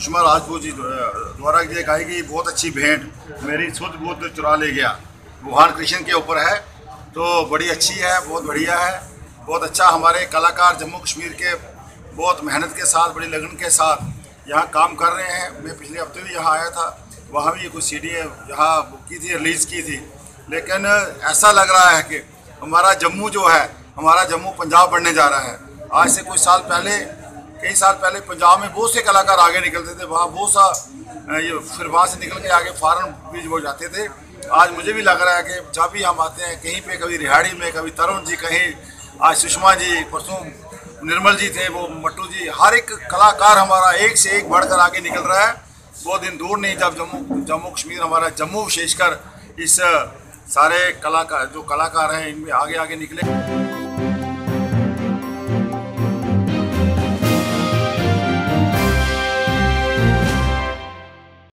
सुषमा राजपूत जी द्वारा ये गाई गई बहुत अच्छी भेंट मेरी सुध बुद्ध चुरा ले गया भगवान कृष्ण के ऊपर है, तो बड़ी अच्छी है, बहुत बढ़िया है। बहुत अच्छा हमारे कलाकार जम्मू कश्मीर के बहुत मेहनत के साथ, बड़ी लगन के साथ यहाँ काम कर रहे हैं। मैं पिछले हफ्ते भी यहाँ आया था, वहाँ भी कुछ सीडी यहाँ बुक की थी, रिलीज़ की थी, लेकिन ऐसा लग रहा है कि हमारा जम्मू जो है, हमारा जम्मू पंजाब बनने जा रहा है। आज से कुछ साल पहले, कई साल पहले पंजाब में बहुत से कलाकार आगे निकलते थे, वहाँ बहुत सा फिर वहाँ से निकल के आगे फॉरेन भी वो जाते थे। आज मुझे भी लग रहा है कि जब भी हम आते हैं कहीं पे, कभी रिहाड़ी में, कभी तरुण जी, कहीं आज सुषमा जी, परसों निर्मल जी थे, वो मट्टू जी, हर एक कलाकार हमारा एक से एक बढ़कर आगे निकल रहा है। वो दिन दूर नहीं जब जम्मू कश्मीर, हमारा जम्मू विशेषकर, इस सारे कलाकार जो कलाकार हैं इनमें आगे आगे निकले।